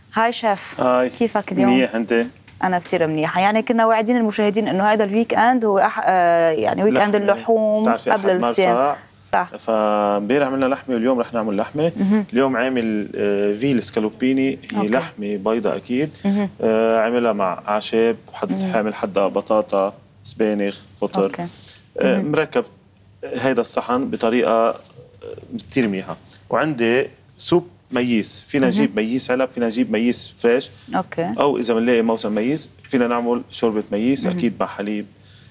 هاي شيف. هاي كيفك اليوم؟ منيح انت؟ انا كثير منيحه، يعني كنا واعدين المشاهدين انه هذا الويك اند هو يعني ويك اند اللحوم قبل الصيام. صح. فامبارح عملنا لحمه واليوم رح نعمل لحمه. اليوم عامل فيل سكالوبيني، هي لحمه بيضاء اكيد. عاملها مع اعشاب، حامل حدا بطاطا، سبانخ، فطر. مركب هيدا الصحن بطريقه كثير منيحه. وعندي سوب ميس، فينا نجيب ميس علب، فينا نجيب ميس فريش. او اذا بنلاقي موسم ميس فينا نعمل شوربه ميس اكيد مع حليب،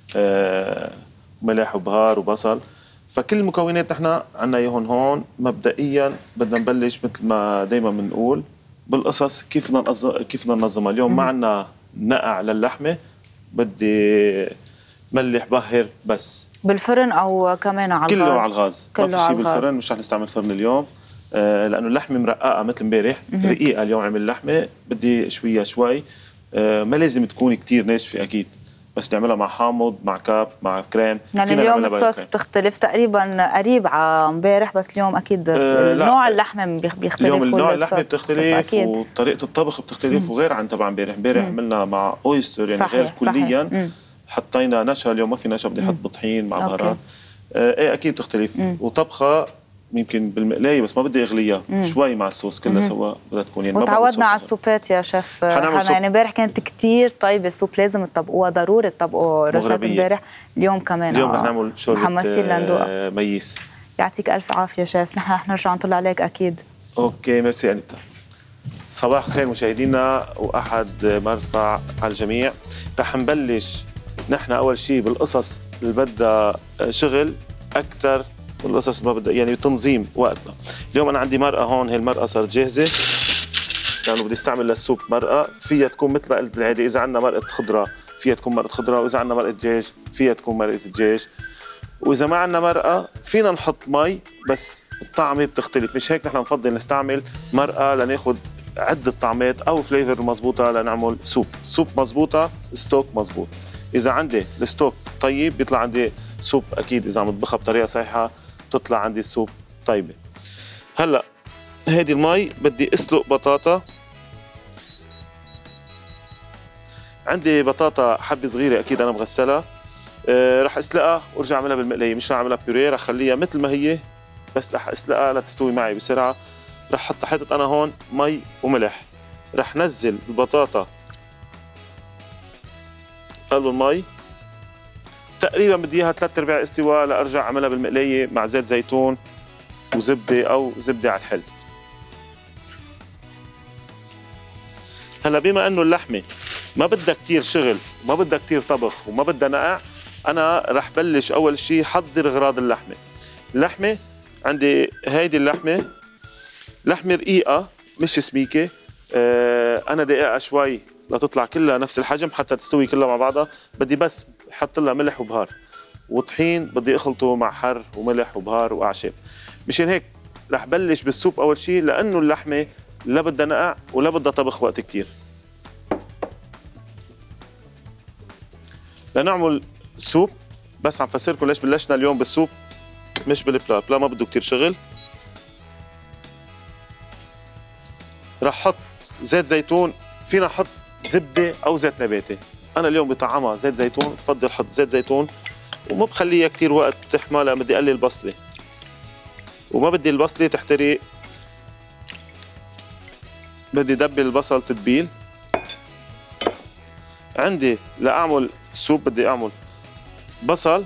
ملح وبهار وبصل. فكل المكونات نحن عندنا اياهم هون. مبدئيا بدنا نبلش مثل ما دائما بنقول بالقصص كيف بدنا ننظمها. اليوم ما عندنا نقع للحمه، بدي ملح بهر بس. بالفرن او كمان على الغاز؟ كله على الغاز، ما في شيء بالفرن. مش رح نستعمل فرن اليوم لانه اللحمه مرققه مثل امبارح، رقيقه. اليوم عمل اللحمه بدي شويه شوي، ما لازم تكون كثير ناشفه اكيد، بس نعملها مع حامض، مع كاب، مع كريم. يعني اليوم الصوص بتختلف تقريبا قريب على امبارح، بس اليوم اكيد نوع اللحمه بيختلف. اليوم نوع اللحمه بتختلف وطريقه الطبخ بتختلف وغير عن تبع امبارح. امبارح عملنا مع اويستر يعني غير كليا. حطينا نشا، اليوم ما في نشا، بدي احط بطحين مع بهارات. ايه اكيد بتختلف. وطبخه يمكن بالمقلايه بس ما بدي اغليها شوي مع الصوص كلها سوا، بدها تكون يعني. وتعودنا على السوبات يا شيف حنا، يعني امبارح كانت كثير طيبه السوب، لازم تطبقوها، ضروري تطبقوا رسالة امبارح. اليوم كمان اليوم رح نعمل شوربه محمسين لندوقها. ميس. يعطيك الف عافيه شيف، نحن رح نرجع نطلع عليك اكيد. اوكي ميرسي انيتا. صباح الخير مشاهدينا واحد مرفع على الجميع. رح نبلش نحن اول شيء بالقصص اللي بدها شغل اكثر، والقصص ما بدها يعني تنظيم وقتنا. اليوم انا عندي مرقه هون، هي المرقه صارت جاهزه لانه بدي استعمل للسوب مرقه. فيها تكون مثل ما قلت بالعاده، اذا عندنا مرقه خضره فيها تكون مرقه خضره، واذا عندنا مرقه دجاج فيها تكون مرقه دجاج، واذا ما عندنا مرقه فينا نحط مي بس الطعمه بتختلف. مش هيك نحن بنفضل نستعمل مرقه لناخذ عده طعمات او فليفر مضبوطه لنعمل سوب مضبوطه، ستوك مضبوط. اذا عندي الستوك طيب بيطلع عندي سوب اكيد. اذا عم اطبخها بطريقه صحيحه بتطلع عندي السوب طيبه. هلا هيدي المي بدي اسلق بطاطا. عندي بطاطا حبه صغيره اكيد انا مغسلها. رح اسلقها وارجع اعملها بالمقلايه، مش رح اعملها بيوريه، رح اخليها مثل ما هي بس رح اسلقها لتستوي معي بسرعه. رح حطيت انا هون مي وملح. رح نزل البطاطا قلب المي تقريبا، بدي اياها 3/4 استواء لارجع اعملها بالمقلايه مع زيت زيتون وزبده او زبده على الحل. هلا بما انه اللحمه ما بدها كثير شغل وما بدها كثير طبخ وما بدها نقع، انا رح بلش اول شيء حضر اغراض اللحمه. اللحمه عندي هيدي اللحمه لحمه رقيقه مش سميكه. انا دقيقه شوي لتطلع كلها نفس الحجم حتى تستوي كلها مع بعضها. بدي بس احط لها ملح وبهار وطحين، بدي اخلطه مع حر وملح وبهار واعشاب. مشان هيك رح بلش بالسوب اول شيء، لانه اللحمه لا بدها نقع ولا بدها طبخ وقت كثير. لنعمل سوب بس عم فسركم ليش بلشنا اليوم بالسوب مش بالبلا. بلا ما بده كثير شغل. رح احط زيت زيتون، فينا احط زبده او زيت نباتي. انا اليوم بطعمها زيت زيتون، بفضل احط زيت زيتون وما بخليها كثير وقت تحمى لان بدي اقلل البصله وما بدي البصله تحترق. بدي دبل البصل تتبيل. عندي لاعمل سوب بدي اعمل بصل،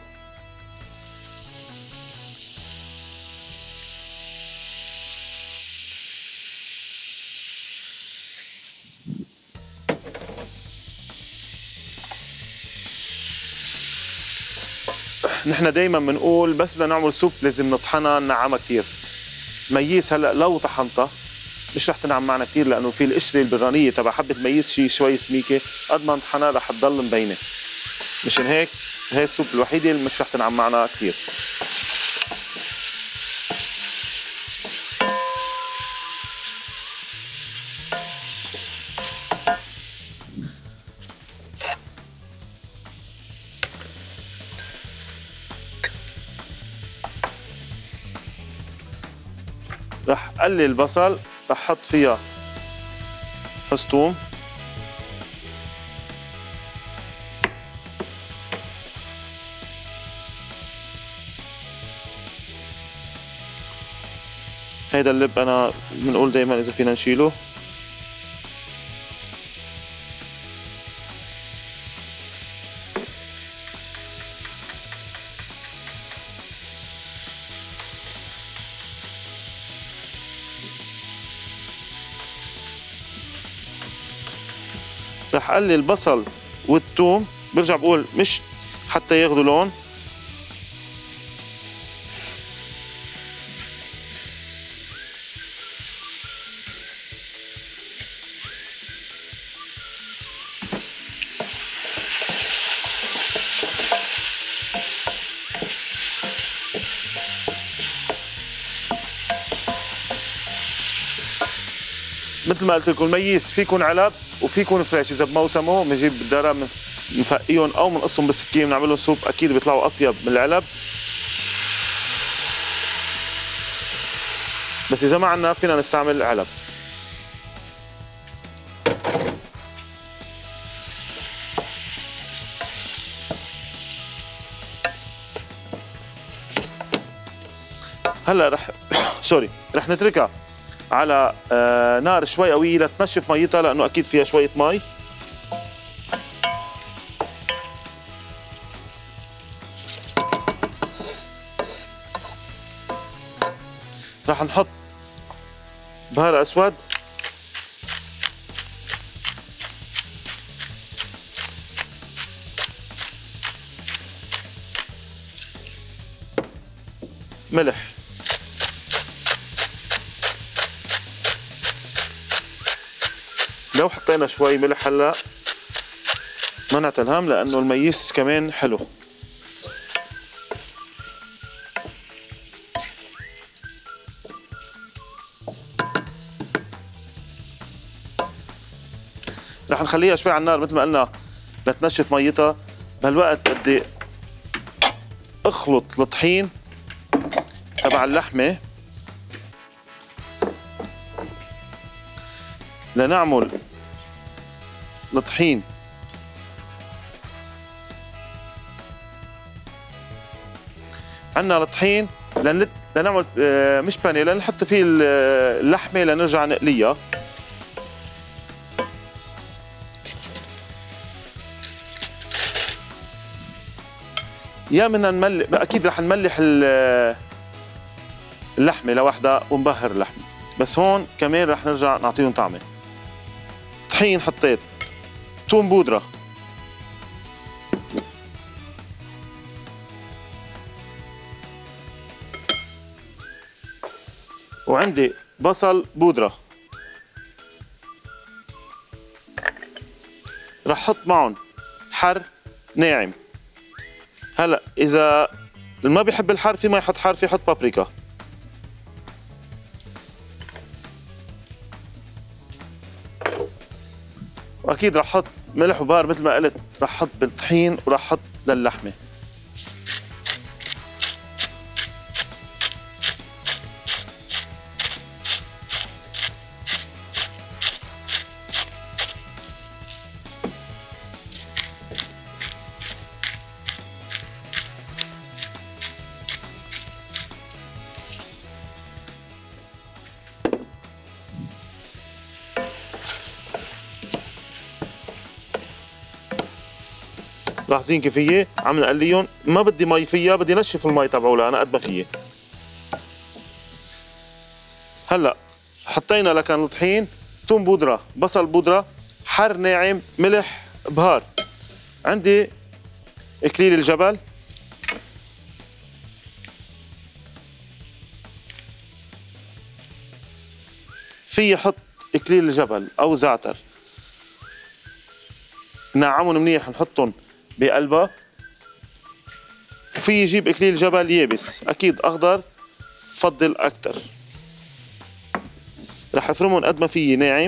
نحن دايما بنقول بس بدنا نعمل سوب لازم نطحنها ننعمها كثير. ميس هلا لو طحنتها مش رح تنعم معنا كثير لانه في القشره البرانيه تبع حبه ميس شوي سميكه، قد ما نطحنها رح تضل مبينه. مشان هيك هي السوب الوحيده اللي مش رح تنعم معنا كثير. رح قلل البصل، رح حط فيها فص ثوم، هيدا اللب انا بنقول دايما اذا فينا نشيله. رح قلل البصل والثوم، برجع بقول مش حتى ياخذوا لون، مثل ما قلت لكم الميس في يكون علب وفي يكون فريش. اذا بموسمه بنجيب بالدار بنفقيهم او بنقصهم بالسكين بنعمل لهم سوب، اكيد بيطلعوا اطيب من العلب. بس اذا ما عندنا فينا نستعمل علب. هلا رح رح نتركها على نار شوي قوية لتنشف ميتها، لأنه أكيد فيها شوية مي. رح نحط بهار أسود، ملح، لو حطينا شوي ملح هلا ما نعتلهم لأنه الميس كمان حلو. رح نخليها شوي على النار مثل ما قلنا لتنشف ميتها. بهالوقت بدي اخلط الطحين تبع اللحمة لنعمل الطحين عنا الطحين لنعمل مش بانيه، لنحط فيه اللحمة لنرجع نقليها. يا بدنا نملح، اكيد رح نملح اللحمة لوحدها ونبهر اللحمة، بس هون كمان رح نرجع نعطيهم طعمة. طحين حطيت، ثوم بودرة، وعندي بصل بودرة. رح احط معهم حر ناعم. هلا اذا اللي ما بيحب الحار في ما يحط حار، في يحط بابريكا. واكيد رح احط ملح وبهار مثل ما قلت، رح احط بالطحين ورح احط للحمه. لاحظين كيف هي عم نقليهم، ما بدي مي فيها، بدي نشف المي تبعولها انا قد ما فيي. هلا حطينا لكان الطحين، ثوم بودره، بصل بودره، حر ناعم، ملح، بهار. عندي اكليل الجبل، في احط اكليل الجبل او زعتر، نعمهم منيح نحطهم بقلبها. في يجيب اكليل جبل يابس، اكيد اخضر بفضل اكثر. رح افرمهم قد ما فيي ناعم.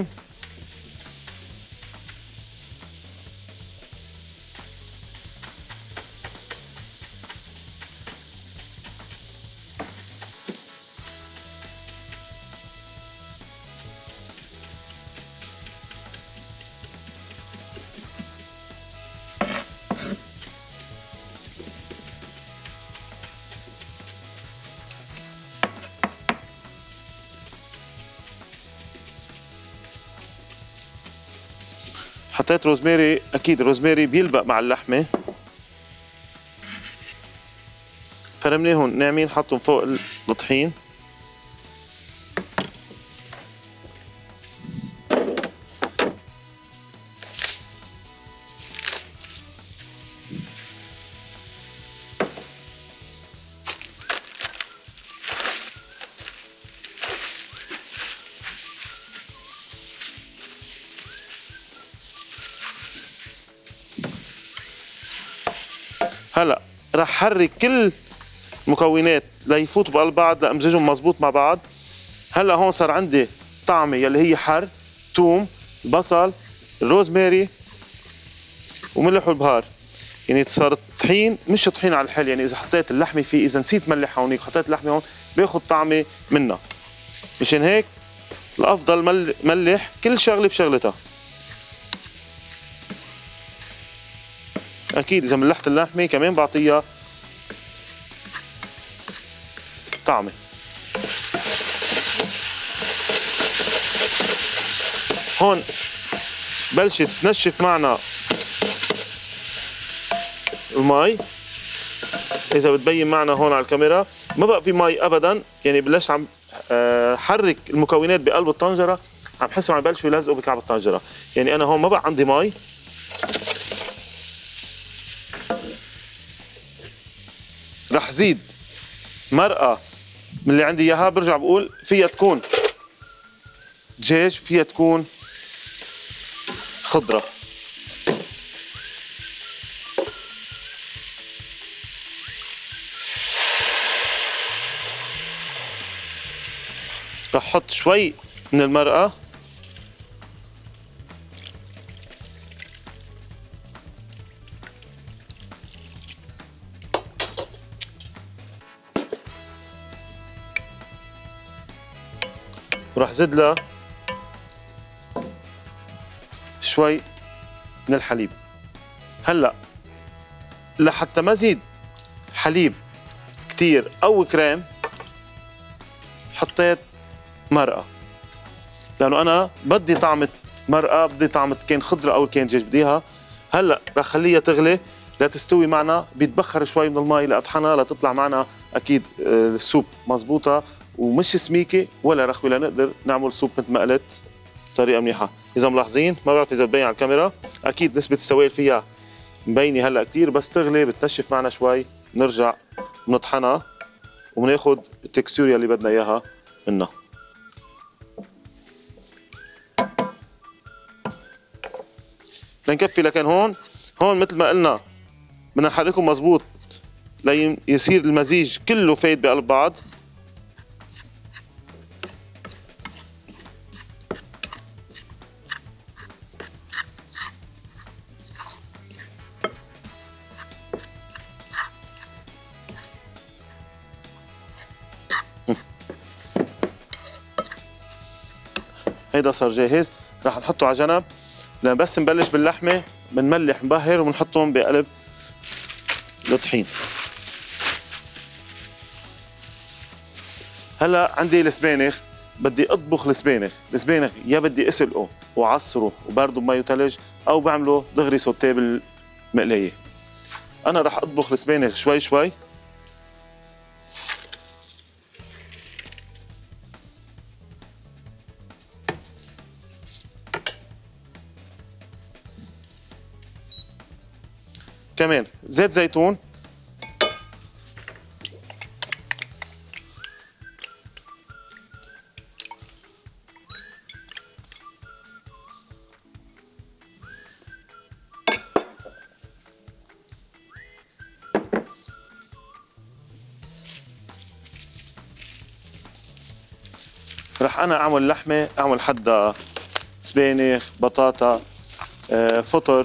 حطيت روزماري، اكيد الروزماري بيلبق مع اللحمه. فرمناهم ناعمين، حطهم فوق الطحين. هلا رح حرك كل المكونات ليفوتوا بقلب بعض، لامزجهم مزبوط مع بعض. هلا هون صار عندي طعمه يلي هي حر، ثوم، بصل، الروزماري وملح والبهار. يعني صار الطحين مش طحين على الحل، يعني اذا حطيت اللحمه فيه، اذا نسيت ملح هونيك حطيت اللحمه هون بياخذ طعمه منها. مشان هيك الافضل ملح كل شغله بشغلتها. اكيد اذا ملحت اللحمه كمان بعطيها طعمه. هون بلشت تنشف معنا المي، اذا بتبين معنا هون على الكاميرا ما بقى في مي ابدا، يعني بلشت عم حرك المكونات بقلب الطنجره، عم بحسهم عم يبلشوا يلزقوا بكعب الطنجره. يعني انا هون ما بقى عندي مي، رح زيد مرقه من اللي عندي اياها. برجع بقول فيها تكون دجاج، فيها تكون خضره. رح احط شوي من المرقه، وراح زد لها شوي من الحليب. هلا لحتى ما زيد حليب كتير او كريم حطيت مرقه، لانه انا بدي طعمه مرقه، بدي طعمه كان خضره او كان دجاج بديها. هلا رح خليها تغلي لتستوي معنا، بيتبخر شوي من المي لاطحنها لتطلع معنا اكيد السوب مزبوطه ومش سميكه ولا رخوه، لنقدر نعمل سوب مثل ما قلت بطريقه منيحه. اذا ملاحظين، ما بعرف اذا ببين على الكاميرا، اكيد نسبه السوائل فيها مبينه هلا كثير، بس تغلي بتنشف معنا شوي، بنرجع بنطحنها وبناخذ التكستوريا اللي بدنا اياها منها. لنكفي، لكن هون مثل ما قلنا بدنا نحركهم مزبوط ليصير المزيج كله فايت بقلب بعض. هيدا صار جاهز، رح نحطه على جنب. لما بس نبلش باللحمه بنملح نبهر وبنحطهم بقلب الطحين. هلا عندي السبانخ، بدي اطبخ السبانخ يا بدي اسلقه وعصره وبرده بمي وثلج، او بعمله دغري سوتيه بالمقلايه. انا رح اطبخ السبانخ شوي شوي. كمان زيت زيتون، رح انا اعمل لحمه، اعمل حدا سبانخ، بطاطا، فطر،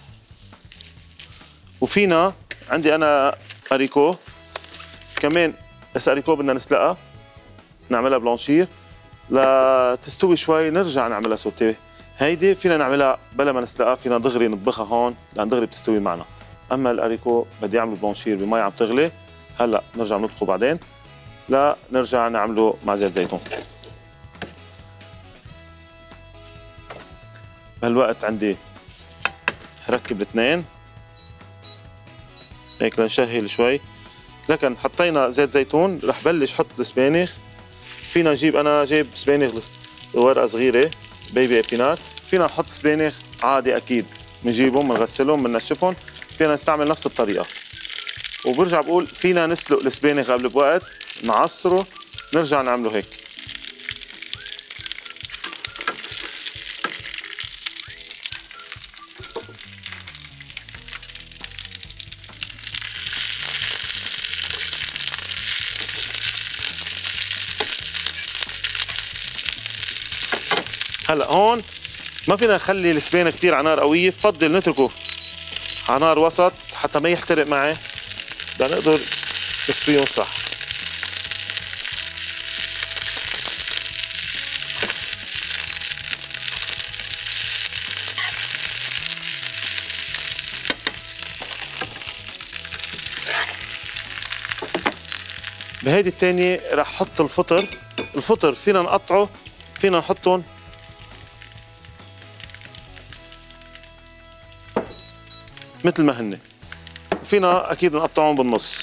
وفينا عندي انا اريكو كمان. بس اريكو بدنا نسلقها، نعملها بلانشير لتستوي شوي، نرجع نعملها سوتيه. هيدي فينا نعملها بلا ما نسلقها، فينا دغري نطبخها هون لان دغري بتستوي معنا. اما الاريكو بدي اعمله بلانشير بمي عم تغلي، هلا نرجع نطبخه بعدين، لا نرجع نعمله مع زيت زيتون. بهالوقت عندي ركب الاثنين هيك لنشهل شوي. لكن حطينا زيت زيتون، رح بلش حط السبانخ. فينا نجيب، انا جايب سبانخ ورقه صغيره بيبي ابينات، فينا نحط سبانخ عادي اكيد، بنجيبهم بنغسلهم بنشفهم، فينا نستعمل نفس الطريقه. وبرجع بقول فينا نسلق السبانخ قبل بوقت، نعصره نرجع نعمله هيك. هلا هون ما فينا نخلي السبانخ كثير على نار قويه، بفضل نتركه على نار وسط حتى ما يحترق معي، لنقدر نسويهم صح. بهيدي الثانية رح احط الفطر. الفطر فينا نقطعه، فينا نحطهم مثل ما هن، فينا اكيد نقطعهم بالنص.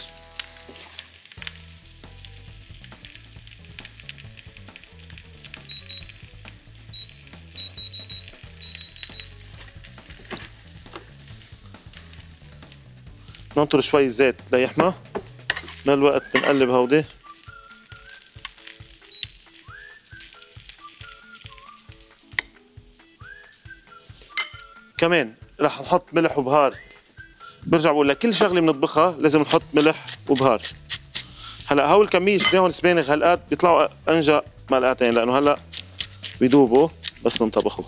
ننطر شوي زيت ليحمى، من الوقت بنقلب هودي. كمان رح نحط ملح وبهار. برجع بقول لك كل شغله بنطبخها لازم نحط ملح وبهار. هلا هول الكميه شفناهم السبانخ هالقد بيطلعوا انجا ملقاتين، لانه هلا بيدوبوا بس ننطبخوا.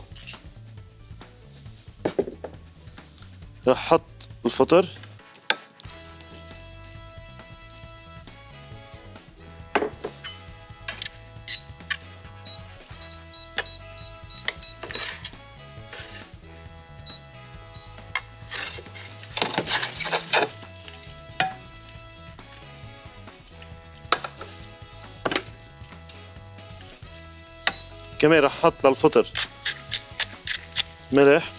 رح احط الفطر، كمان رح احط للفطر ملح،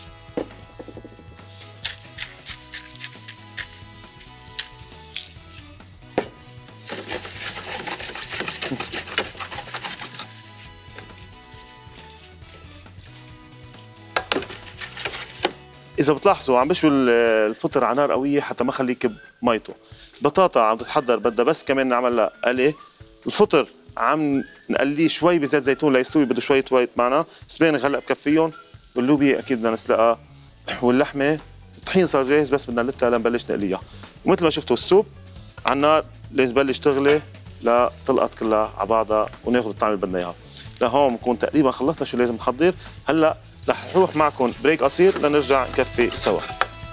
إذا بتلاحظوا عم بشوي الفطر على نار قوية حتى ما خليه يكب ميته. بطاطا عم تتحضر بدها بس كمان نعمل لها قلي. الفطر عم نقليه شوي بزيت زيتون ليستوي، بده شوية وقت معنا. سبانخ هلا بكفيهم، واللوبيا أكيد بدنا نسلقها، واللحمة الطحين صار جاهز بس بدنا نلتها لنبلش نقليها. ومثل ما شفتوا السوب على النار لازم تبلش تغلي لتلقط كلها على بعضها وناخذ الطعم اللي بدنا اياها. لهون بنكون تقريبا خلصنا شو لازم نحضر. هلا رح نروح معكم بريك قصير لنرجع نكفي سوا.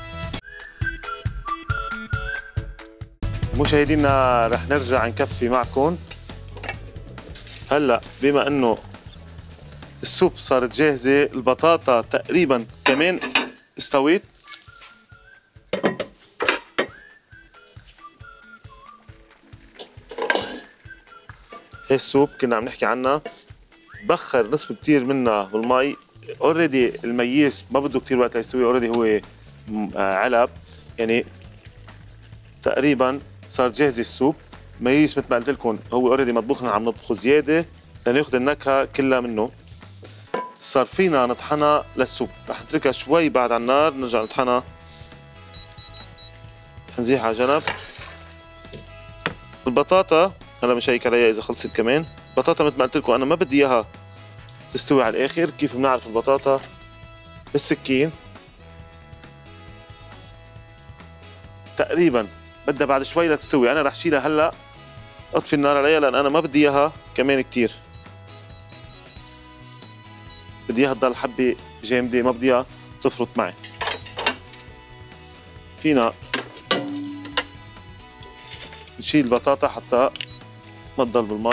مشاهدينا رح نرجع نكفي معكم. هلا بما انه السوب صارت جاهزه، البطاطا تقريبا كمان استويت. هي السوب كنا عم نحكي عنها، بخر نسبة كتير منها بالمي. اوريدي المييس ما بده كتير وقت ليستوي، اوريدي هو علب، يعني تقريبا صار جاهز السوب. مييس مثل ما قلت لكم هو اوريدي مطبوخ، عم نطبخه زياده لناخذ النكهه كلها منه. صار فينا نطحنها للسوب، رح نتركها شوي بعد على النار نرجع نطحنها. نزيحها على جنب. البطاطا هلا بنشيك عليها اذا خلصت كمان. البطاطا مثل ما قلت لكم انا ما بدي اياها تستوي على الاخر. كيف بنعرف البطاطا؟ بالسكين تقريبا بدها بعد شوي لتستوي. انا رح شيلها هلا، اطفي النار عليها لان انا ما بدي اياها كمان كتير، بدي اياها تضل حبه جامده، ما بدي اياها تفرط معي. فينا نشيل البطاطا حتى ما تضل بالمي.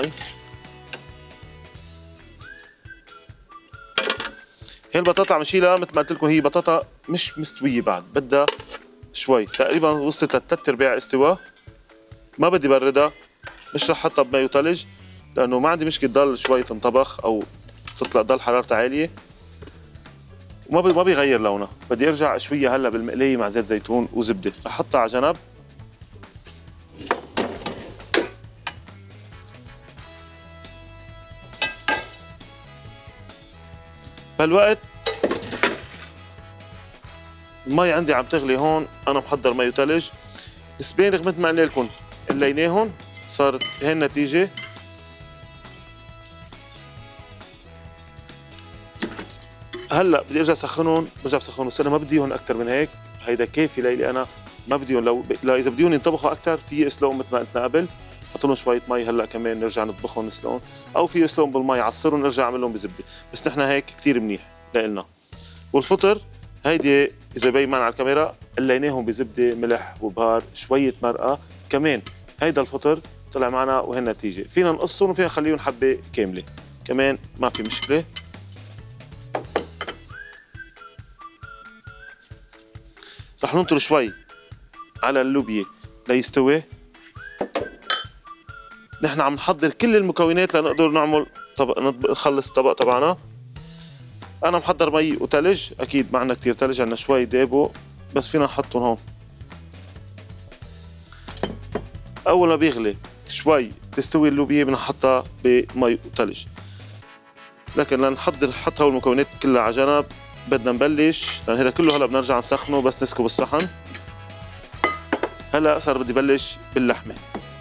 هي البطاطا عم نشيلها مثل ما قلت لكم، هي بطاطا مش مستويه بعد، بدها شوي، تقريبا وصلت لثلاث ارباع استواء. ما بدي بردها، مش رح احطها بمي وثلج لانه ما عندي مشكله تضل شوي تنطبخ او تطلع تضل حرارتها عاليه. وما بيغير لونه. بدي ارجع اشويها هلا بالمقليه مع زيت زيتون وزبده. رح احطها على جنب. بهالوقت المي عندي عم تغلي هون. انا محضر مي وثلج. السبانخ مثل ما قلنا لكم قليناهم، صارت هي النتيجه. هلا بدي ارجع سخنهم، برجع بسخنهم، بس انا ما بديهم اكثر من هيك. هيدا كافي لإلي انا، ما بديهم. لو اذا بديهم ينطبخوا اكثر في اسلقهم مثل ما قلنا قبل، حط لهم شويه مي هلا كمان نرجع نطبخهم نسلقهم، او في اسلقهم بالمي عصرهم نرجع اعمل لهم بزبده. بس نحن هيك كثير منيح لإلنا. والفطر هيدي اذا بين معنا على الكاميرا قليناهم بزبده، ملح وبهار، شويه مرقه كمان. هيدا الفطر طلع معنا وهي النتيجه. فينا نقصهم وفينا نخليهم حبه كامله كمان، ما في مشكله. رح ننطر شوي على اللوبيا ليستوي. نحن عم نحضر كل المكونات لنقدر نعمل طبق، نخلص الطبق تبعنا. انا محضر مي وثلج، اكيد ما عندنا كثير ثلج، عندنا شوي دابو بس فينا نحطهم هون. اول ما بيغلي شوي تستوي اللوبيا بنحطها بمي وثلج. لكن لنحضر حط هول المكونات كلها على جنب. بدنا نبلش، لان هذا كله هلا بنرجع نسخنه بس نسكب الصحن. هلا صار بدي بلش باللحمه.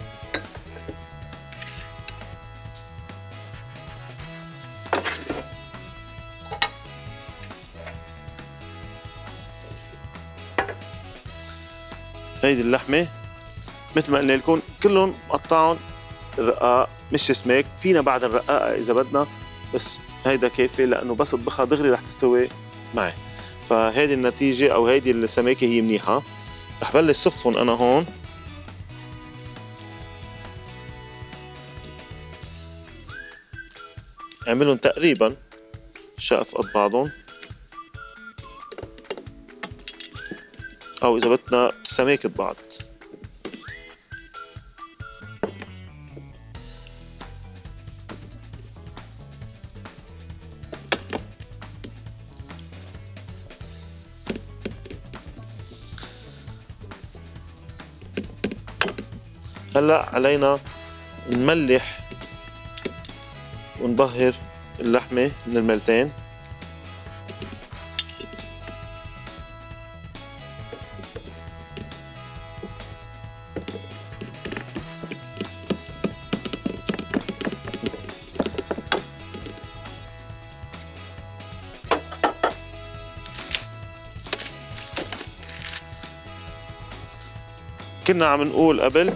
هيدي اللحمه مثل ما قلنا لكم كلهم مقطعهم رقاق مش سماك. فينا بعد الرقاقه اذا بدنا، بس هيدا كافي لانه بس اطبخها دغري رح تستوي معي. فهيدي النتيجه او هيدي السماكه هي منيحه. رح بلش صفهم انا هون. اعملهم تقريبا شقف قد بعضهم، او اذا بدنا بسماكه بعض. هلا علينا نملح ونبهر اللحمه من الملتين. كنا عم نقول قبل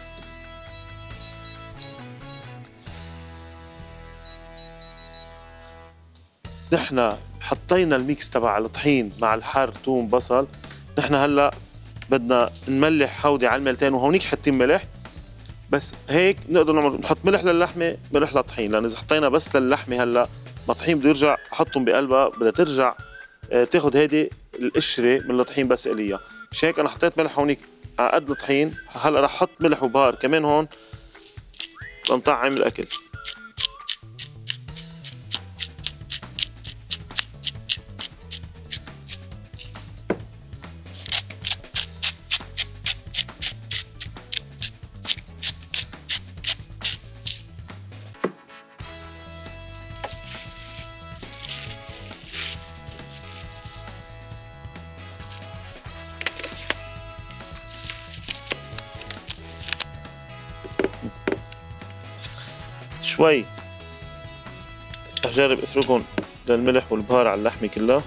نحن حطينا الميكس تبع الطحين مع الحر ثوم بصل. نحن هلا بدنا نملح هودي على الملتين، وهونيك حاطين ملح بس هيك نقدر نحط ملح للحمه ملح للطحين، لان اذا حطينا بس للحمه هلا ما الطحين بده يرجع احطهم بقلبها بدها ترجع تاخذ هيدي القشره من الطحين بس اليها. مش هيك انا حطيت ملح هونيك على قد الطحين. هلا رح احط ملح وبهار كمان هون لنطعم الاكل. شوي رح جرب افركهم للملح والبهار على اللحمه كلها.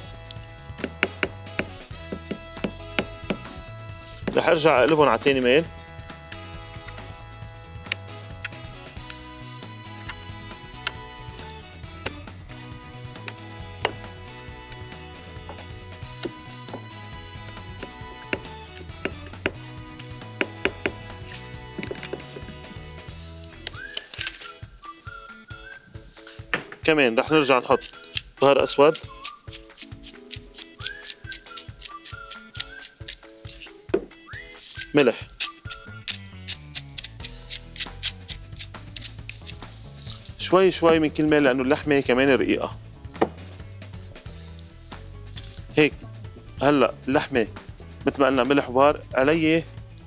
رح ارجع اقلبهم على تاني ميل. كمان رح نرجع نحط بهار اسود، ملح، شوي شوي من كل مال لانه اللحمه كمان رقيقه. هيك هلا اللحمه مثل ما قلنا ملح وبهار علي.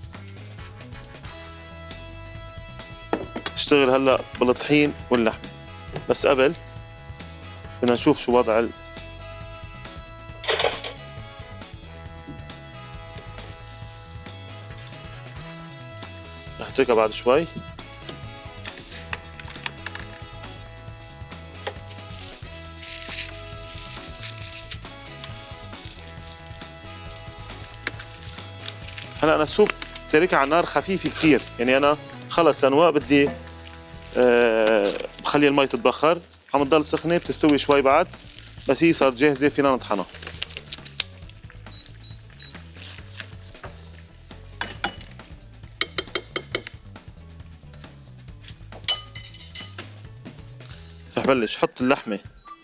اشتغل هلا بالطحين واللحمه، بس قبل بدنا نشوف شو وضع رح اتركها بعد شوي. هلا انا السوب تاركها على نار خفيفه كثير، يعني انا خلص لانواع بدي بخلي المي تتبخر، عم تضل سخنه بتستوي شوي بعد، بس هي صارت جاهزه فينا نطحنها. رح بلش حط اللحمه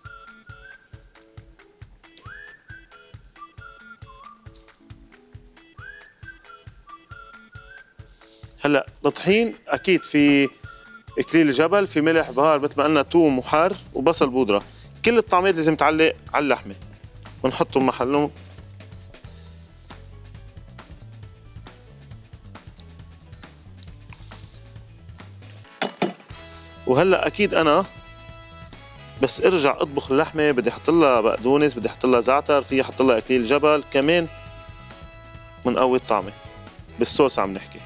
هلا. الطحين اكيد في اكليل جبل، في ملح بهار مثل ما قلنا، ثوم وحار وبصل بودره، كل الطعمات لازم تعلق على اللحمه بنحطهم محلهم. وهلا اكيد انا بس ارجع اطبخ اللحمه بدي احط لها بقدونس، بدي احط لها زعتر، في احط لها اكليل جبل كمان من قوي الطعمه. بالصوص عم نحكي.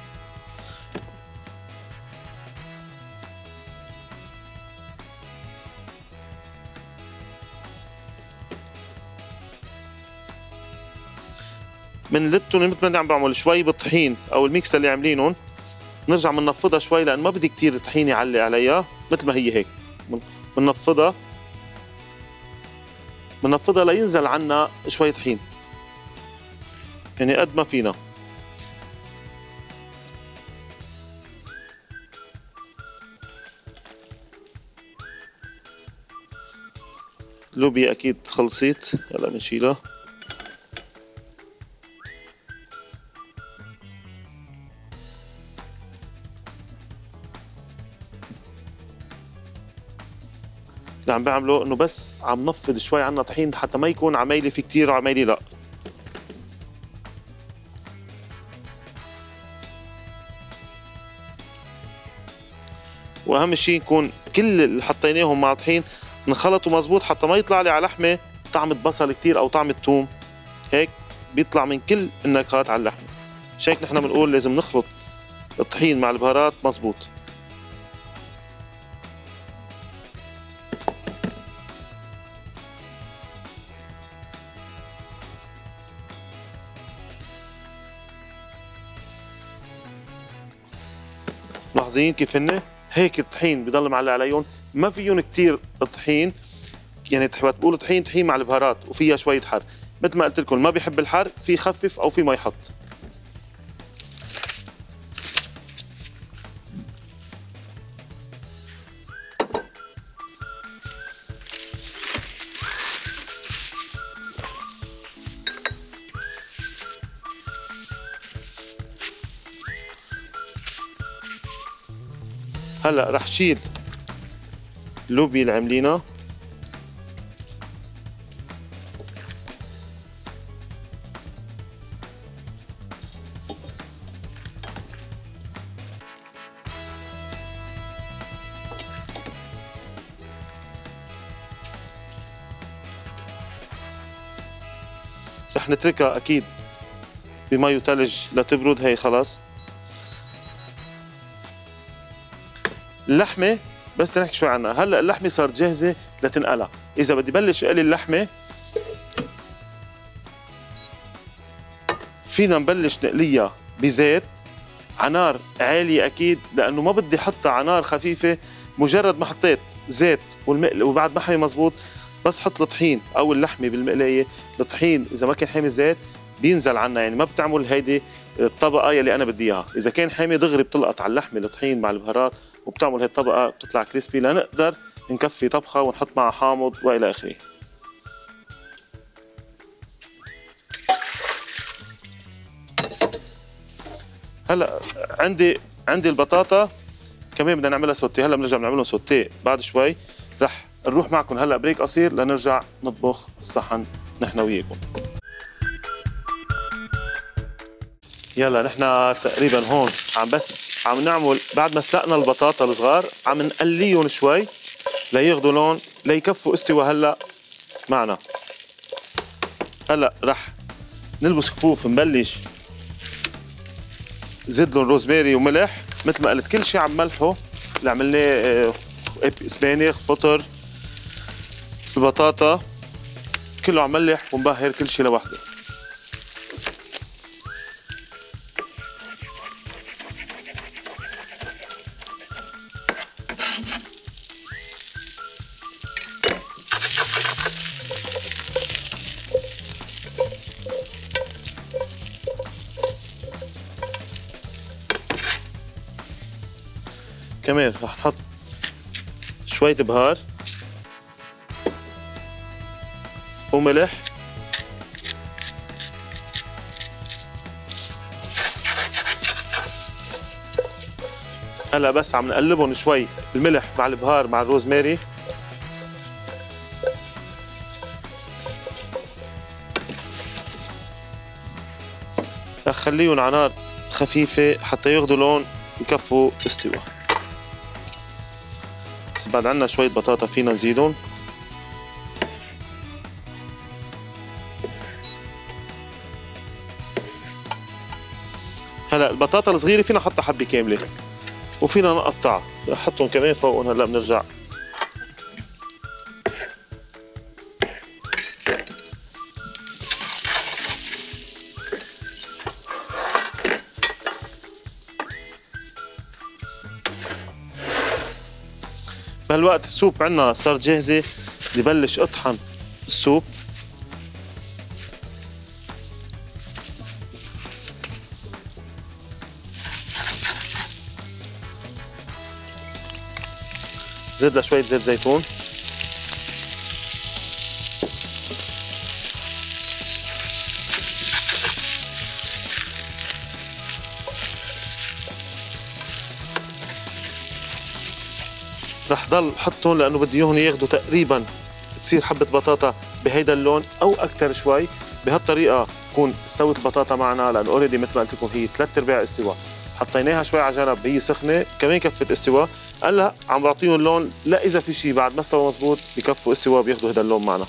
بنلتهم مثل ما عم بعمل شوي بالطحين او الميكس اللي عاملينهم، نرجع بننفضها شوي لان ما بدي كثير طحين يعلق عليها، مثل ما هي هيك بننفضها لينزل عنا شوي طحين، يعني قد ما فينا. اللوبيا اكيد خلصت، هلا بنشيلها. اللي عم بعمله انه بس عم نفض شوي عنا طحين حتى ما يكون عمايلي في كتير وعمايلي لا. واهم شيء يكون كل اللي حطيناهم مع طحين نخلطوا مزبوط حتى ما يطلع لي على لحمه طعمة بصل كتير او طعمة ثوم، هيك بيطلع من كل النكهات على اللحمه. مش هيك نحن بنقول لازم نخلط الطحين مع البهارات مزبوط. ملاحظين كيف هن هيك الطحين بضل معلق عليهم، ما فيهم كثير الطحين، يعني بتقول طحين مع البهارات وفيها شويه حر، مثل ما قلت لكم ما بيحب الحر في يخفف او في ما يحط. هلا رح شيل اللوبيا اللي عاملينها، رح نتركها اكيد بمي وثلج لتبرد. هي خلاص اللحمه بس نحكي شوي عنها. هلا اللحمه صارت جاهزه لتنقلها. اذا بدي بلش اقلي اللحمه فينا نبلش نقليها بزيت على نار عاليه اكيد، لانه ما بدي احطها على نار خفيفه. مجرد ما حطيت زيت وبعد ما حمي مزبوط بس حط الطحين او اللحمه بالمقلايه، الطحين اذا ما كان حامي زيت بينزل عنا، يعني ما بتعمل هيدي الطبقه يلي انا بدي اياها. اذا كان حامي دغري بتلقط على اللحمه الطحين مع البهارات وبتعمل هي الطبقه بتطلع كريسبي لنقدر نكفي طبخه ونحط معها حامض والى اخره. هلا عندي البطاطا كمان بدنا نعملها سوتيه. هلا بنرجع بنعملهم سوتيه بعد شوي. رح نروح معكم هلا بريك قصير لنرجع نطبخ الصحن نحن وياكم. يلا نحن تقريبا هون عم نعمل بعد ما سلقنا البطاطا الصغار عم نقليهم شوي لياخذوا لون ليكفوا استوى هلا معنا. هلا رح نلبس كفوف نبلش زد لهم روزماري وملح مثل ما قلت كل شيء عم ملحه اللي عملناه سبانخ فطر البطاطا كله عم ملح ونبهر كل شيء لوحده. كمان رح نحط شوية بهار وملح هلا بس عم نقلبهم شوي الملح مع البهار مع الروزماري. رح خليهم على نار خفيفة حتى ياخذوا لون يكفوا استوى. بس بعد عنا شوية بطاطا فينا نزيدهم. هلا البطاطا الصغيرة فينا نحطها حبة كاملة وفينا نقطعها نحطهم كمان فوقهم. هلا بنرجع بهالوقت السوب عنا صار جاهزة. بدي بلش اطحن السوب. زد له شوية زيت زيتون رح ضل حطهم لانه بدي اياهم ياخذوا تقريبا تصير حبة بطاطا بهيدا اللون او اكثر شوي. بهالطريقة تكون استوت البطاطا معنا لانه اوريدي مثل ما قلت لكم هي 3/4 استواء. حطيناها شوي على جنب هي سخنة كمان كفت استواء. هلا عم بعطيهم لون لا اذا في شيء بعد ما استوى مزبوط بكفوا استواء بياخذوا هذا اللون معنا.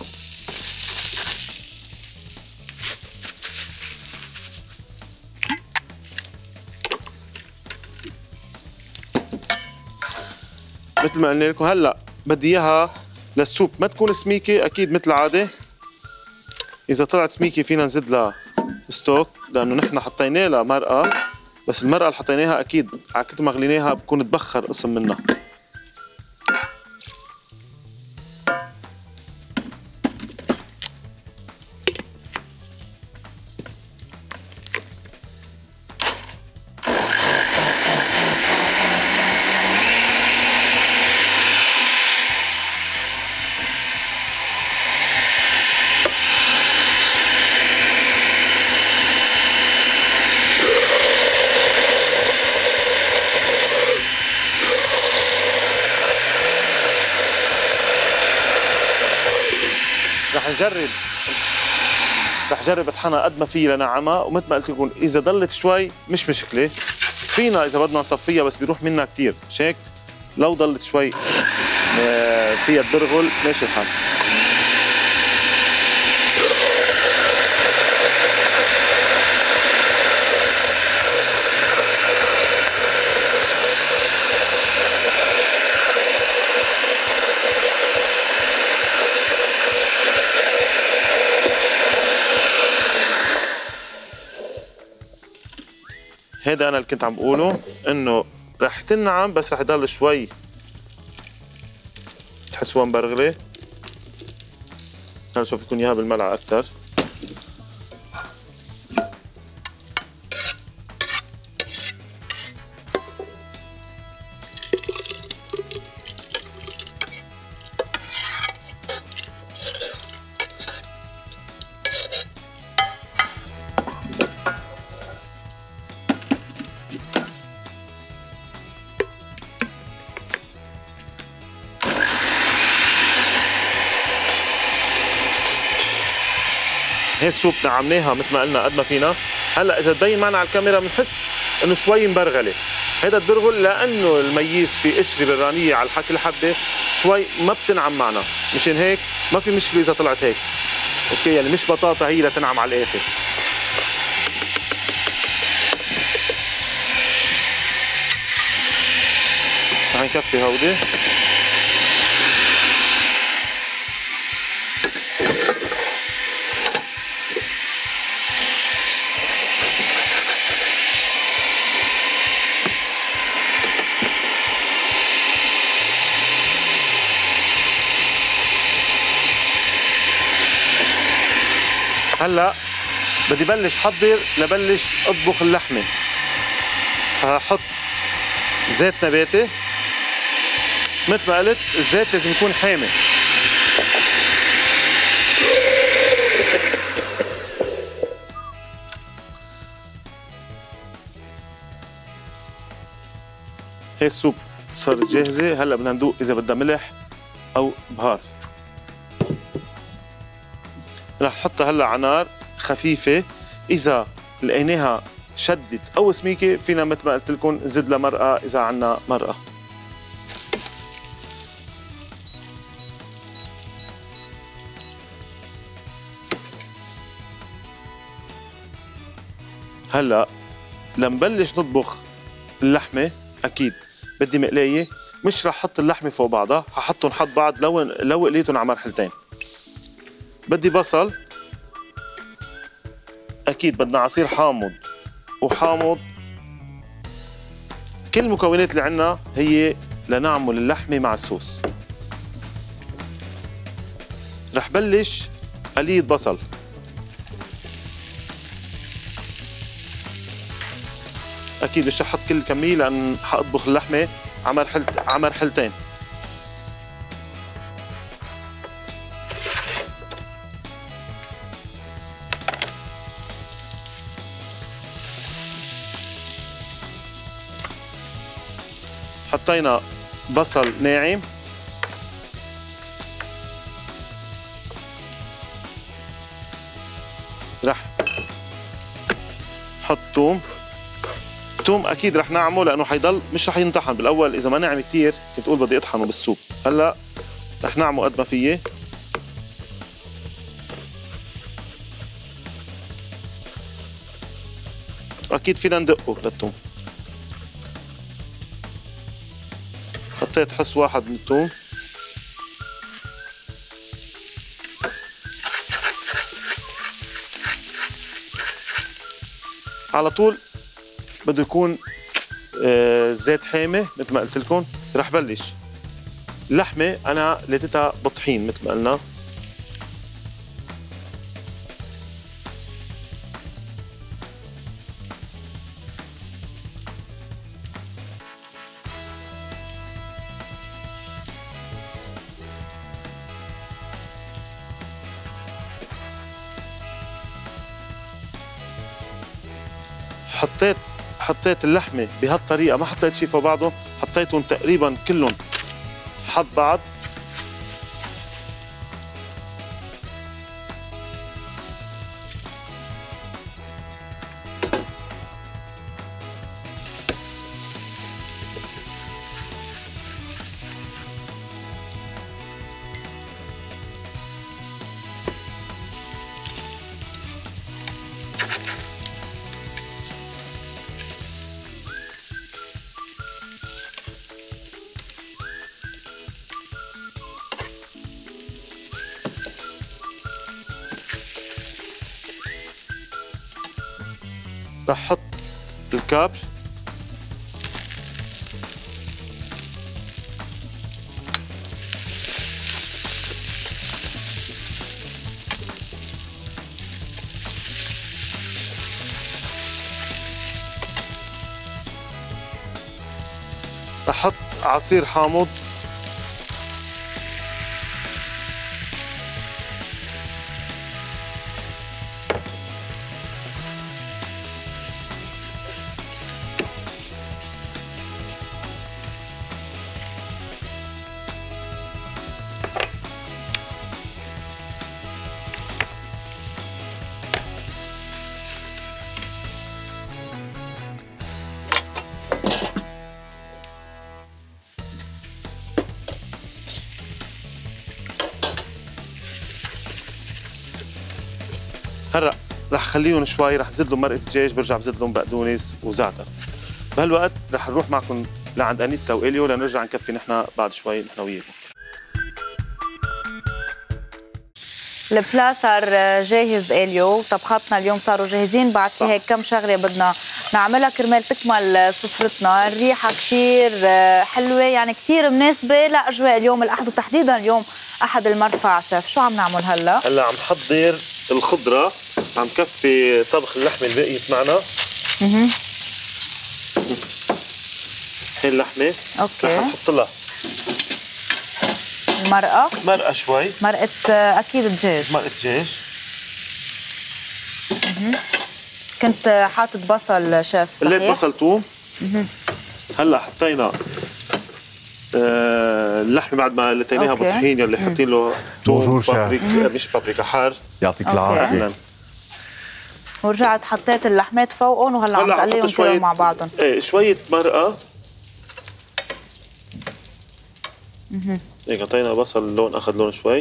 مثل ما قلنا لكم هلا بدي اياها للسوب ما تكون سميكه اكيد مثل العاده. اذا طلعت سميكه فينا نزيد لها ستوك لانه نحن حطينا لها مرقه بس المرقه اللي حطيناها اكيد على كثر ما غليناها بكون تبخر قسم منها. رح جرب اطحنها قد ما في لنعمها ومثل ما قلت لكم اذا ضلت شوي مش مشكله فينا اذا بدنا نصفيها بس بيروح منها كثير. مش هيك لو ضلت شوي فيها تدرغل ماشي الحال. هيدا انا اللي كنت عم بقوله انه رح تنعم بس رح يضل شوي تحسوها مبرغله. هلا شوف يكون اياها بالملعقه اكثر. هي السوب نعمناها مثل ما قلنا قد ما فينا هلا اذا تبين معنا على الكاميرا بنحس انه شوي مبرغله. هيدا البرغل لانه الميز في قشره برانيه على كل حبه شوي ما بتنعم معنا، مشان هيك ما في مشكله اذا طلعت هيك. اوكي، يعني مش بطاطا هي لتنعم على الاخر. رح نكفي هودي. هلا بدي بلش حضر لبلش اطبخ اللحمه. هحط زيت نباتي، مثل ما قلت الزيت لازم يكون حامي. هي السوب صارت جاهزه. هلا بدنا ندوق اذا بدها ملح او بهار. رح نحطها هلا على نار خفيفه. اذا لقيناها شدت او سميكه فينا مثل ما قلت لكم نزيد لها مرقه اذا عندنا مرقه. هلا لنبلش نطبخ اللحمه اكيد بدي مقلايه، مش رح احط اللحمه فوق بعضها، ححطهم حد بعض لو قليتهم على مرحلتين. بدي بصل، اكيد بدنا عصير حامض وحامض. كل المكونات اللي عندنا هي لنعمل اللحمه مع الصوص. رح بلش قلية بصل. اكيد مش رح احط كل الكميه لان حاطبخ اللحمه على مرحلتين. حطينا بصل ناعم، رح نحط ثوم. الثوم اكيد رح نعمه لانه حيضل مش رح ينطحن بالاول. اذا ما نعم كثير كنت اقول بدي اطحنه بالسوب. هلا رح نعمه قد ما فيه. اكيد فينا ندقه للثوم. حطيت حص واحد من الثوم. على طول بده يكون زيت حامي مثل ما قلت لكم. رح بلش اللحمه انا لقيتها بطحين مثل ما قلنا. حطيت اللحمه بهالطريقه، ما حطيت شيء فوق بعضه، حطيتهم تقريبا كلهم حد بعض. رح احط الكابر. رح احط عصير حامض. هلا رح خليهم شوي، رح زد لهم مرقه دجاج، برجع بزد لهم بقدونس وزعتر. بهالوقت رح نروح معكم لعند انيتا واليو لنرجع نكفي نحن بعد شوي نحن وياكم. البلا صار جاهز اليو، طبخاتنا اليوم صاروا جاهزين، بعد في هيك كم شغله بدنا نعملها كرمال تكمل سفرتنا. الريحه كثير حلوه، يعني كثير مناسبه لاجواء اليوم الاحد، وتحديدا اليوم احد المرفع. شيف شو عم نعمل هلا؟ هلا عم نحضر الخضره، عم كفي طبخ اللحمه اللي بقيت معنا. هي اللحمه اوكي، رح نحط لها مرقه شوي، مرقه اكيد دجاج، مرقه دجاج. كنت حاطط بصل شيف صحيح؟ قليت بصل ثوم. هلا حطينا اللحمه بعد ما لتيناها بالطحين يلي حاطين له ثوم بابريكا، مش بابريكا، حار. يعطيك العافيه. ورجعت حطيت اللحمات فوقهم وهلا عم تقليهم كلهم مع بعضهم. ايه شويه مرقه. هيك عطينا بصل اللون اخذ لون شوي.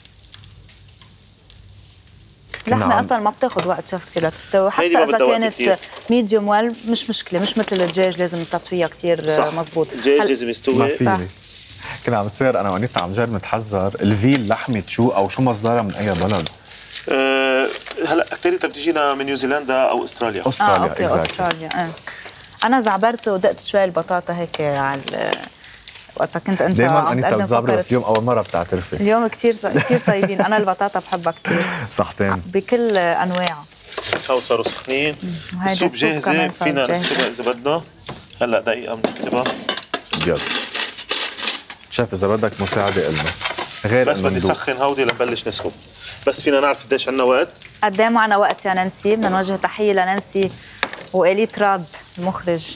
اللحمه اصلا ما بتاخذ وقت شيف كثير لتستوي، حتى اذا كانت ميديوم ويل مش مشكله، مش مثل الدجاج لازم نصفيها كثير مضبوط. الدجاج لازم يستوي. كنا عم بتصير انا وانيتا عم نجرب نتحذر الفيل لحمه شو او شو مصدرها من اي بلد؟ هلا اكثريتها بتجينا من نيوزيلندا او استراليا. اوكي استراليا. انا زعبرت ودقت شوي البطاطا هيك على وقتها كنت انت دايما انيتا بتزعبري، بس اليوم اول مره بتعترفي. اليوم كثير طيبين. انا البطاطا بحبها كثير صحتين بكل انواعها. هاو صاروا سخنين. السوب جاهزه، فينا نسلقها اذا بدنا. هلا دقيقه بنسلقها. يلا شيف اذا بدك مساعده قلنا غير بس بدي سخن هودي لنبلش نسكب. بس فينا نعرف قديش عندنا وقت؟ قد ايه معنا وقت يا نانسي؟ بدنا نوجه تحيه لنانسي وإليت راد المخرج.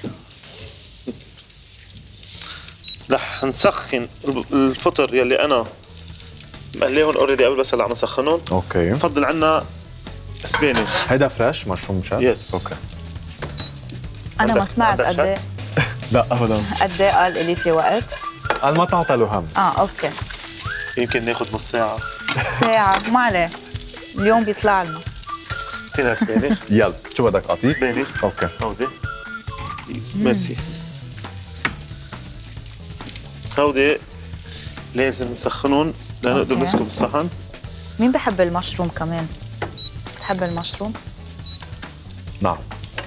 رح نسخن الفطر يلي انا مقليهم اوريدي قبل، بس هلا عم نسخنهم. اوكي. بفضل عندنا سبانخ. هيدا فريش مشروم شات؟ يس. اوكي. انا ما سمعت قد ايه. لا ابدا. قد ايه قال إلي في وقت؟ قال ما تعطى له هم. اوكي. يمكن ناخذ نص ساعة. ساعة ما عليه. اليوم بيطلع لنا. فينا سبانخ. يلا شو بدك اعطيك؟ سبانخ. اوكي. هودي. ميرسي. هودي لازم نسخنهم لنقدر نسكب الصحن. مين بحب المشروم كمان؟ بتحب المشروم؟ نعم.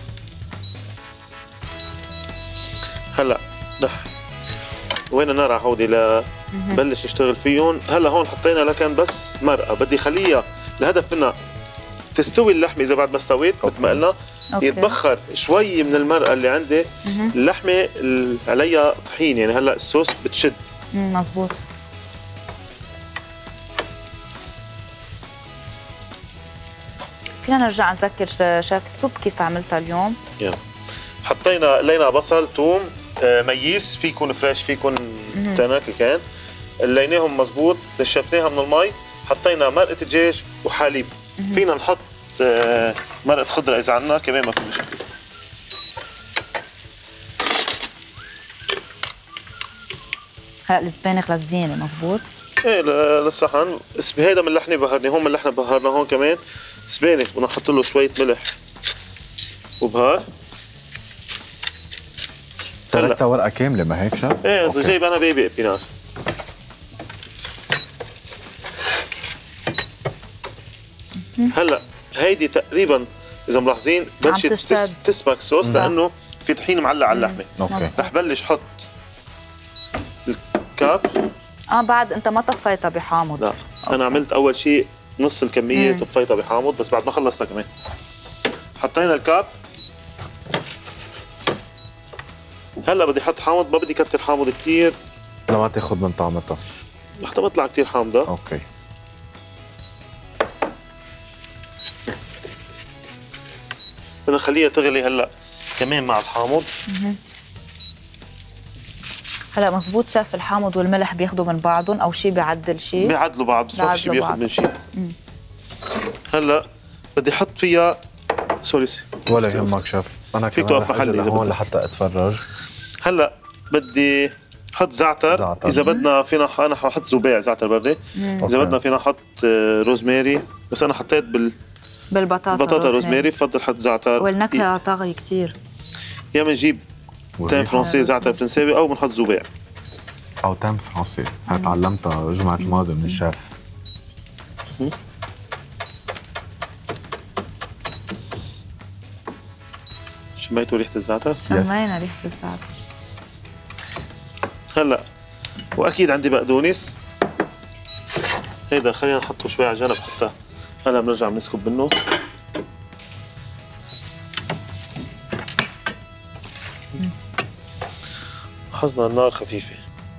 هلا رح وين نرى هودي لبلش نشتغل فيهم. هلا هون حطينا لكن بس مرقه، بدي خليها الهدف منها تستوي اللحمه. اذا بعد ما استويت مثل ما قلنا يتبخر شوي من المرقه اللي عندي. اللحمه عليها طحين، يعني هلا الصوص بتشد. مزبوط. فينا نرجع نذكر شيف السوب كيف عملتها اليوم؟ يلا قلينا بصل، ثوم، ميس، في يكون فريش في يكون تناكل كان، قليناهم مزبوط، نشفناها من المي، حطينا مرقه دجاج وحليب. فينا نحط مرقه خضره اذا عندنا كمان ما في مشكله. هلا السبانخ للزينه مزبوط؟ ايه للصحن. هيدا من اللحمه بهرني، هون من اللحمه بهرنا، هون كمان سبانخ بدنا نحط له شويه ملح وبهار. تركتها ورقه كامله ما هيك شاف؟ ايه اذا جايب انا بيبي بنار. هلا هيدي تقريبا اذا ملاحظين بلشت تسبك صوص لانه في طحين معلق على اللحمه. اوكي. رح بلش حط الكاب. بعد انت ما طفيتها بحامض؟ لا انا عملت اول شيء نص الكميه طفيتها بحامض، بس بعد ما خلصنا كمان حطينا الكاب. هلا بدي احط حامض، ما بدي كتر حامض كثير لما تاخذ من طعمتها، حتى بطلع كثير حامضه. اوكي. بدنا نخليها تغلي هلا كمان مع الحامض. هلا مزبوط شاف الحامض والملح بياخذوا من بعضهم او شيء بيعدل شيء؟ بيعدلوا بعض، بس ما في شيء بياخذ من شيء. هلا بدي احط فيها سوري ولا يهمك شاف، انا فيك توقف محلي هون لحتى اتفرج. هلا بدي احط زعتر. اذا بدنا فينا انا حط زبيع زعتر بردي. اذا بدنا فينا نحط روزماري، بس انا حطيت بالبطاطا روزماري. بفضل حط زعتر. والنكهه طاغيه كثير. يا بنجيب تيم فرنسي زعتر فرنساوي او بنحط زباع او تام فرنسي. هاي تعلمتها الجمعه الماضيه من الشيف. شميتوا ريحه الزعتر؟ شمينا ريحه الزعتر. هلا واكيد عندي بقدونس. هيدا خلينا نحطه شوي على جنب حتى هلا بنرجع بنسكب منه. لاحظنا النار خفيفه.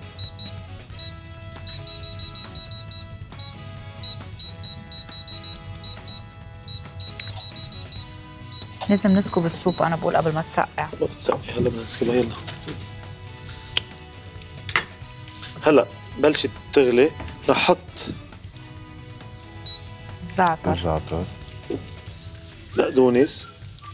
لازم نسكب السوب، انا بقول قبل ما تسقع. ما بتسقي. هلا بدنا نسكبها. يلا هلا بلشت تغلي. رح احط الزعتر. بقدونس.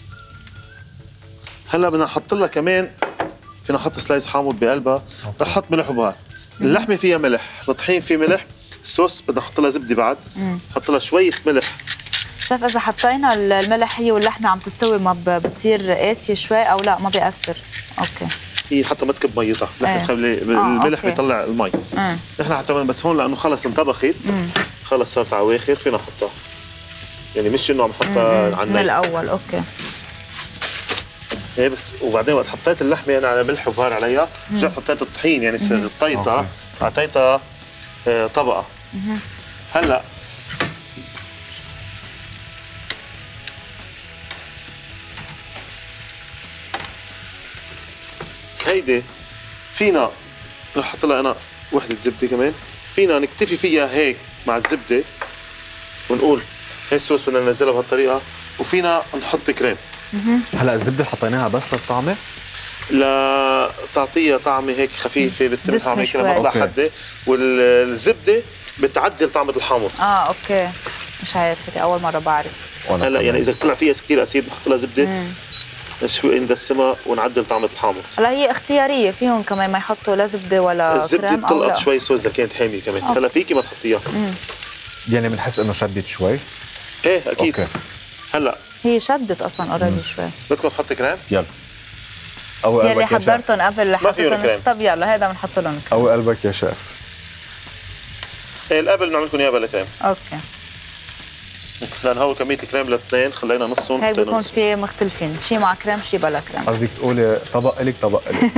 هلا بدنا نحط لها كمان، فينا نحط سلايس حامض بقلبها. رح احط ملح وبهار. اللحمه فيها ملح، الطحين فيه ملح، الصوص بدنا نحط لها زبده بعد. نحط لها شويه ملح. شاف اذا حطينا الملح هي واللحمه عم تستوي ما بتصير قاسيه شوي او لا ما بيأثر؟ اوكي. هي حتى ما تكب ميتها، نحن نخلي الملح بيطلع المي. نحن حتى بس هون لانه خلص انطبخت، خلص صارت عواخر فينا نحطها. يعني مش انه عم نحطها على النار من الاول. اوكي. ايه بس وبعدين وقت حطيت اللحمه انا على ملح وبهار عليها، رجعت حطيت الطحين يعني الطيطه، اعطيتها طبقه. هلا هيدي فينا رح احط لها انا وحده زبده كمان. فينا نكتفي فيها هيك مع الزبده ونقول هي الصوص بدنا ننزلها بهالطريقه. وفينا نحط كريم. هلا الزبده حطيناها بس للطعمه؟ لا تعطيها طعمه هيك خفيفه بتمسها هيك لما تطلع حده. والزبده بتعدل طعمه الحامض. اوكي. مش عارفه، اول مره بعرف. هلا يعني اذا طلع فيها كثير اسيد بحط لها زبده شوي ندسمها ونعدل طعمه الحامض. هلا هي اختياريه، فيهم كمان ما يحطوا لا زبده ولا كريم. الزبده بتلقط شوي صوص اذا كانت حاميه كمان. هلا فيكي ما تحطيها. يعني بنحس انه شدت شوي. ايه اكيد. اوكي. هلا هي شدت اصلا اوريدي شوي. بدكم تحطي كريم؟ يلا. او يلي حضرتهم قبل ما فيهم كريم. طب يلا هذا بنحط لهم كريم. او قلبك يا شيف. ايه القبل بنعمل لكم اياه بلا كريم. اوكي. لان هو كميه الكريم لاثنين خلينا نصهم. هيك بيكون في مختلفين، شيء مع كريم شيء بلا كريم. قصدك تقولي طبق الك طبق الك.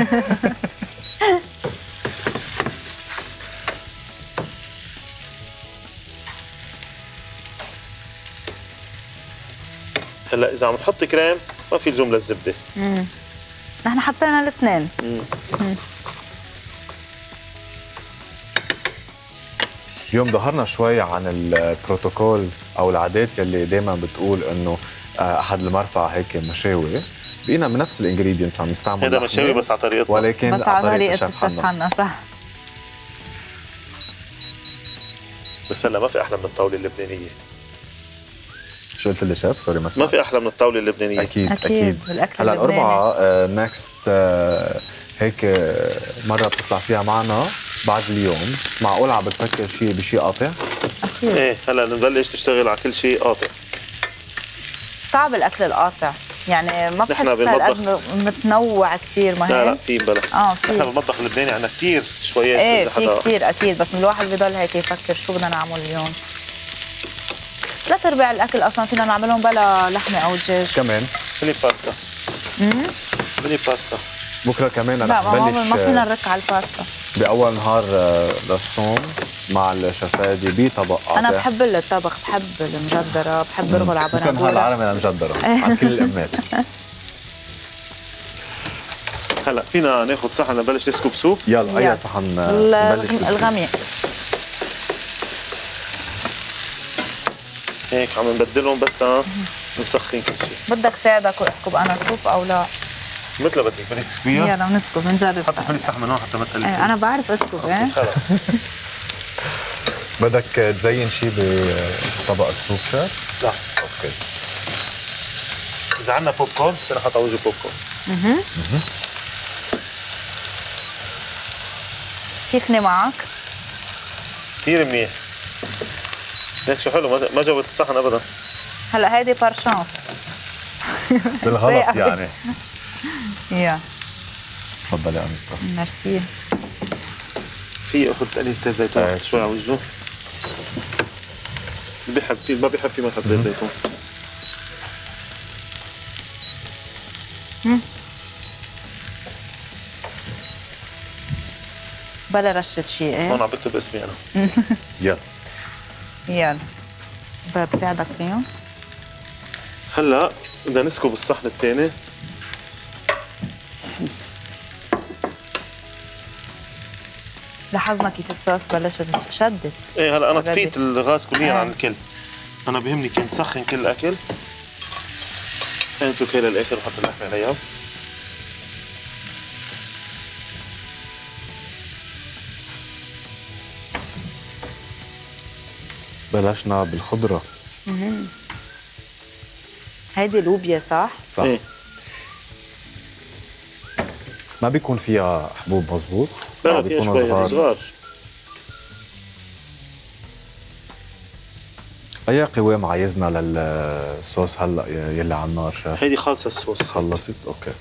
هلا اذا عم نحط كريم ما في لزوم للزبده. نحن حطينا الاثنين. اليوم ظهرنا شوي عن البروتوكول او العادات يلي دائما بتقول انه احد المرفأ هيك مشاوي بقينا من نفس الانجريدينتس عم نستعمل. هذا مشاوي بس على طريقتنا. ولكن بس على طريقه الشيف حنا. صح. بس هلا ما في احلى من الطاوله اللبنانيه. شو قلت لي شيف؟ سوري ما في احلى من الطاوله اللبنانيه. اكيد الاكل هلا الاربعاء نكست هيك مره بتطلع فيها معنا بعد اليوم. معقول عم بتفكر شيء بشيء قاطع؟ اكيد. ايه هلا نبلش تشتغل على كل شيء قاطع. صعب الاكل القاطع، يعني ما بحس الاكل متنوع كثير. ما هيك؟ لا في بلا. في. نحن بالمطبخ اللبناني عندنا كثير شويات. ايه في كثير اكيد، بس الواحد بضل هيك يفكر شو بدنا نعمل اليوم. ثلاث ارباع الاكل اصلا فينا نعملهم بلا لحمه او دجاج. كمان بني باستا. بني باستا. بكره كمان لا رح نبلش ما فينا نرك على الباستا. باول نهار للصوم مع الشفادي بطبق قاطع. انا بحب الطبخ، بحب المجدره، بحب ارغل على بنادوله. نهار العالم انا مجدره على كل الامات. هلا فينا ناخذ صحن نبلش نسكب سوب. يلا اي صحن نبلش الغميق. هيك عم نبدلهم بس نسخن كل شيء. بدك ساعدك واسكب انا سوب او لا؟ مثل بدك تسكبيها؟ يلا بنسكب بنجرب. حتى خلي الصحن من هون حتى ما تقلي. انا بعرف اسكب. ايه خلص. بدك تزين شيء بطبق السوب شيف؟ لا. اوكي. اذا عندنا بوب كورن فينا نحط على وجه بوب كورن. كيفني معك؟ كثير منيح. هيك شو حلو ما جوت الصحن ابدا. هلا هيدي بار شانس بالغلط يعني. يا تفضلي انيتا. ميرسي. في اخذ قليل زيت زيتون شوي على وجهه. اللي بيحب فيه ما بيحب فيه ما يحط زيت زيتون. بلا رشة شيء ايه؟ هون عم بكتب اسمي انا. يلا يلا بساعدك فيهم. هلا بدنا نسكب الصحن الثاني. لاحظنا كيف الصوص بلشت شدت. ايه هلا انا already. طفيت الغاز كليا عن الكل. انا بهمني كنت سخن كل الاكل. نترك هي للاخر وحط اللحمه عليها. بلشنا بالخضره. هيدي لوبيا صح؟ صح. ايه ما بيكون فيها حبوب مزبوط؟ لا فيها شوي صغار. اي قوام عايزنا للصوص هلا يلي على النار شاف؟ هيدي خالصه الصوص. خلصت؟ اوكي.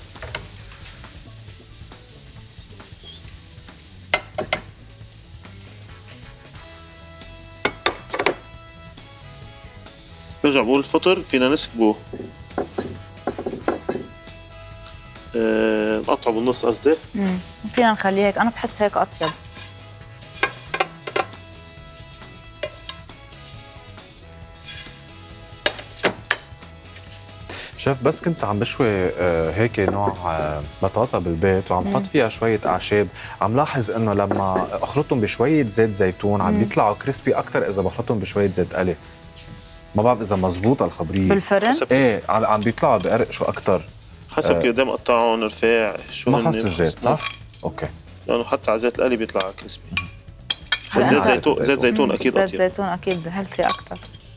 برجع بقول الفطر فينا نسكبه نقطعه بالنص قصدي. فينا نخليه هيك، انا بحس هيك اطيب. شيف بس كنت عم بشوي هيك نوع بطاطا بالبيت وعم حط فيها شوية أعشاب، عم لاحظ إنه لما أخلطهم بشوية زيت زيتون عم بيطلعوا كريسبي أكتر إذا بخلطهم بشوية زيت قلي. ما بعرف إذا مزبوطة الخبرية. بالفرن؟ إيه عم بيطلعوا بقرقشوا أكتر. حسب كيف قدام قطعهم رفاع شو ما خص الزيت صح؟ أوكي. لأنه حتى على زيت القلي بيطلع كريسبي. زيت زيتون أكيد زيت أطيب. زيتون أكيد هيلثي أكتر.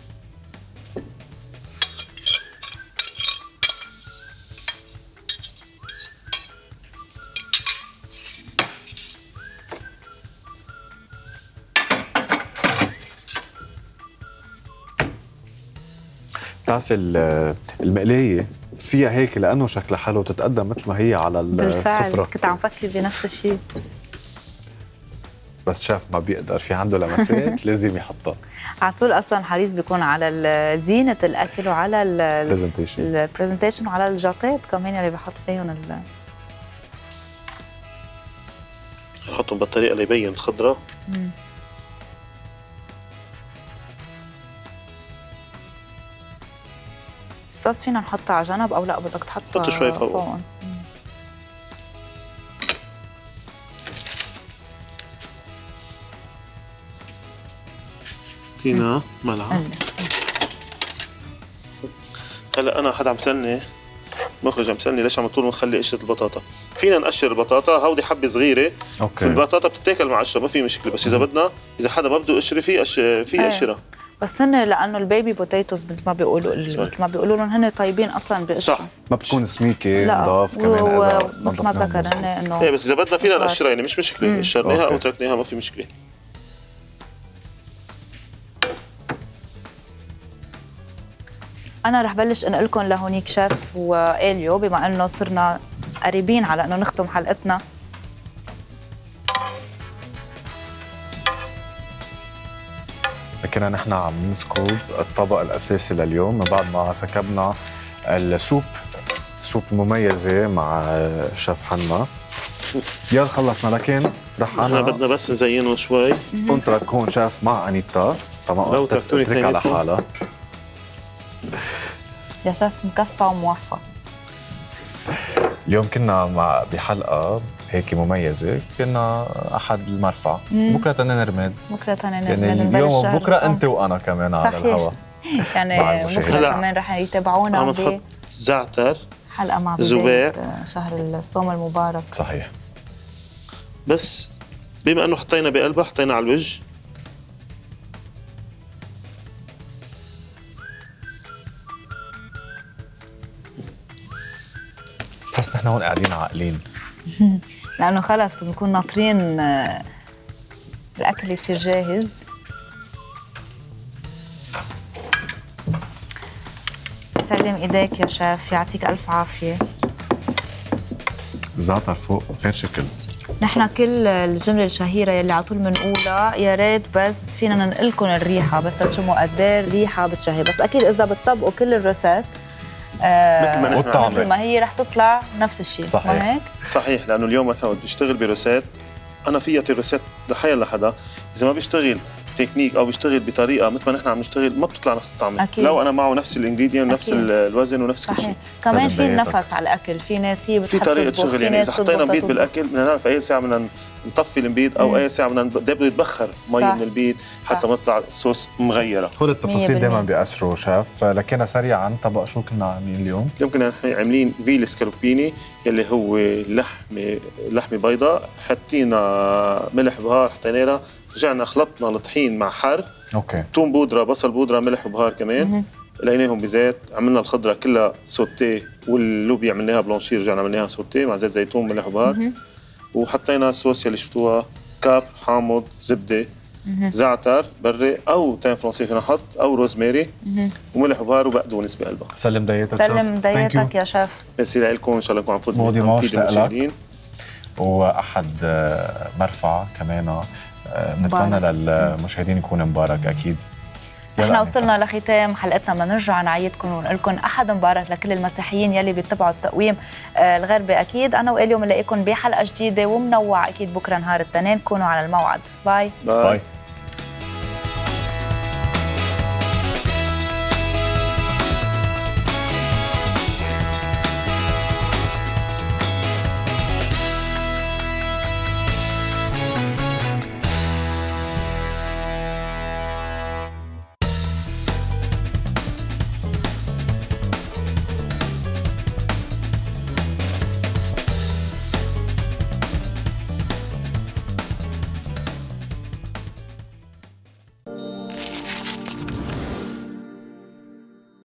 بتعرفي المقلية فيها هيك لأنه شكلها حلو تتقدم مثل ما هي على السفرة. بالفعل كنت عم فكر بنفس الشيء. بس شاف ما بيقدر، في عنده لمسات لازم يحطها. على طول اصلا حريص بيكون على زينه الاكل وعلى البرزنتيشن وعلى الجاتات كمان اللي بحط فيهم نحطهم بالطريقه اللي يبين الخضره. الصوص فينا نحطه على جنب او لا بدك تحطه حط شوي فوق. تينا ملعقه. هلا انا حدا عم سالني مخرج عم سالني ليش عم طول نخلي قشره البطاطا. فينا نقشر البطاطا، هودي حبه صغيره. اوكي. البطاطا بتتاكل مع قشره ما في مشكله، بس اذا بدنا اذا حدا ما بده قشره في قشره. بس هن لانه البيبي بوتيتوز مثل ما بيقولوا لهم هن طيبين اصلا بقشره. صح. ما بتكون سميكه نضاف كمان اذا مثل ما ذكرنا انه ايه بس اذا بدنا فينا نقشرها يعني مش مشكله، قشرناها او تركناها ما في مشكله. أنا رح بلش أنقل لكم لهونيك شيف وإليو بما أنه صرنا قريبين على أنه نختم حلقتنا. كنا نحن عم نسكب الطبق الأساسي لليوم من بعد ما سكبنا السوب المميزة مع شيف حنا. يلا خلصنا، لكن رح احنا بدنا بس نزينه شوي. اترك هون شيف مع أنيتا. طبعا لو تركتوني اترك على حالها. يا شيف مكفى وموفق. اليوم كنا بحلقة هيك مميزة، كنا أحد المرفع. بكرة تاني رماد. بكرة تاني يعني اليوم وبكرة أنت وأنا كمان على الهواء. يعني بكرة كمان رح يتابعونا عم نحط زعتر حلقة مع زباع شهر الصوم المبارك. صحيح. بس بما أنه حطينا بقلبها حطينا على الوجه. بس نحن هون قاعدين عاقلين. لأنه خلص بنكون ناطرين الأكل يصير جاهز. يسلم ايديك يا شيف، يعطيك الف عافيه. زعتر فوق غير شكل. نحن كل الجمله الشهيره يلي على طول بنقولها يا ريت بس فينا ننقلكم الريحه بس تشموا قد ايه الريحه بتشهي، بس اكيد اذا بتطبقوا كل الروسات مثل ما هي رح تطلع نفس الشيء. صحيح. ما هيك؟ صحيح، لانه اليوم نحن بنشتغل بروسات، انا في اعطي الروسات لحيا لحدا، اذا ما بيشتغل تكنيك او بيشتغل بطريقه مثل ما نحن عم نشتغل ما بتطلع نفس الطعم. لو انا معه نفس الانجريدينت ونفس الوزن ونفس كل شيء. كمان في نفس على الاكل، في ناس هي بتحب في طريقه شغل، يعني اذا حطينا بيض بالاكل بدنا نعرف اي ساعه بدنا نطفي البيض او اي ساعه بدنا يتبخر مي من البيض حتى ما تطلع صوص مغيره. هول التفاصيل دائما بيأثروا شيف. لكن سريعا طبق شو كنا عاملين اليوم؟ يمكن نحن عاملين فيل سكالوبيني يلي هو لحمه بيضاء، حطينا ملح بهار، حطينا لها، رجعنا خلطنا الطحين مع حر، اوكي، ثوم بودره، بصل بودره، ملح وبهار كمان، لقيناهم بزيت، عملنا الخضره كلها سوتيه، واللوبيا عملناها بلانشير، رجعنا عملناها سوتيه مع زيت زيتون ملح وبهار، وحطينا الصوص اللي شفتوها، كاب، حامض، زبده، زعتر بري او تايم فرنسي فينا نحط، او روزماري، وملح وبهار وبقدونس بقلبها. سلم دايتك. سلم دايتك يا شيف. ميرسي لكم، ان شاء الله نكون عم نفوت بالمشاهدين. واحد مرفع كمان بنتمنى للمشاهدين يكون مبارك اكيد. نحن وصلنا لختام حلقتنا، بدنا نرجع نعيدكم ونقول لكم احد مبارك لكل المسيحيين يلي بيتبعوا التقويم الغربي. اكيد انا واليوم بنلاقيكم بحلقه جديده ومنوعه اكيد بكره نهار الاثنين. كونوا على الموعد. باي باي.